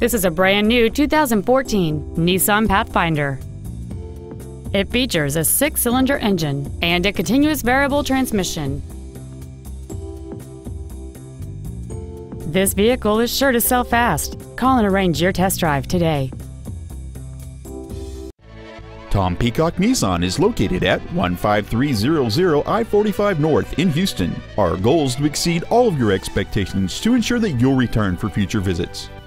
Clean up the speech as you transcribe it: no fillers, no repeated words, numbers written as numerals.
This is a brand new 2014 Nissan Pathfinder. It features a 6-cylinder engine and a continuous variable transmission. This vehicle is sure to sell fast. Call and arrange your test drive today. Tom Peacock Nissan is located at 15300 I-45 North in Houston. Our goal is to exceed all of your expectations to ensure that you'll return for future visits.